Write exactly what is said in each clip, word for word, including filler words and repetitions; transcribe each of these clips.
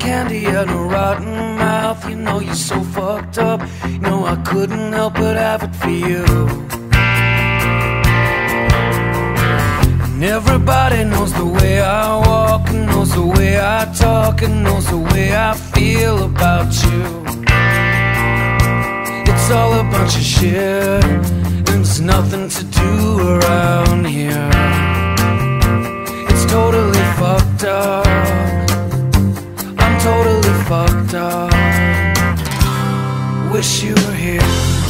candy and a rotten mouth. You know you're so fucked up. You know I couldn't help but have it for you. And everybody knows the way I walk, and knows the way I talk, and knows the way I feel about you. It's all a bunch of shit, and there's nothing to do around here. It's totally fucked up. I'm totally fucked up. Wish you were here.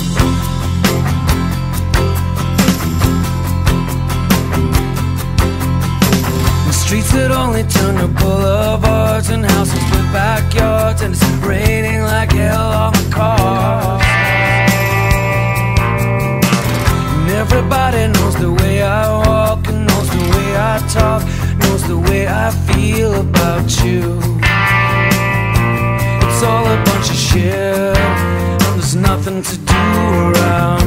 Streets that only turn to boulevards, and houses with backyards, and it's raining like hell on the cars. And everybody knows the way I walk, and knows the way I talk, knows the way I feel about you. It's all a bunch of shit, and there's nothing to do around